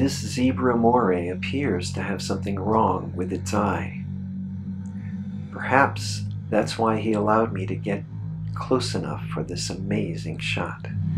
This zebra moray appears to have something wrong with its eye. Perhaps that's why he allowed me to get close enough for this amazing shot.